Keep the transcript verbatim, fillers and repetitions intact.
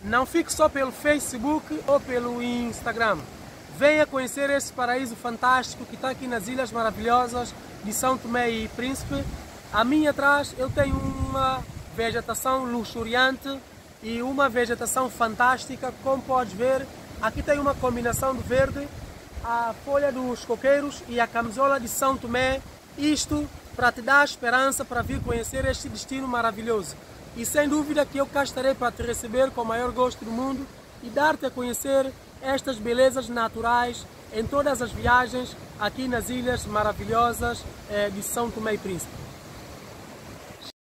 Não fique só pelo Facebook ou pelo Instagram. Venha conhecer este paraíso fantástico que está aqui nas Ilhas Maravilhosas de São Tomé e Príncipe. A mim atrás eu tenho uma vegetação luxuriante e uma vegetação fantástica. Como podes ver, aqui tem uma combinação do verde, a folha dos coqueiros e a camisola de São Tomé. Isto para te dar esperança para vir conhecer este destino maravilhoso. E sem dúvida que eu cá estarei para te receber com o maior gosto do mundo e dar-te a conhecer estas belezas naturais em todas as viagens aqui nas Ilhas Maravilhosas de São Tomé e Príncipe.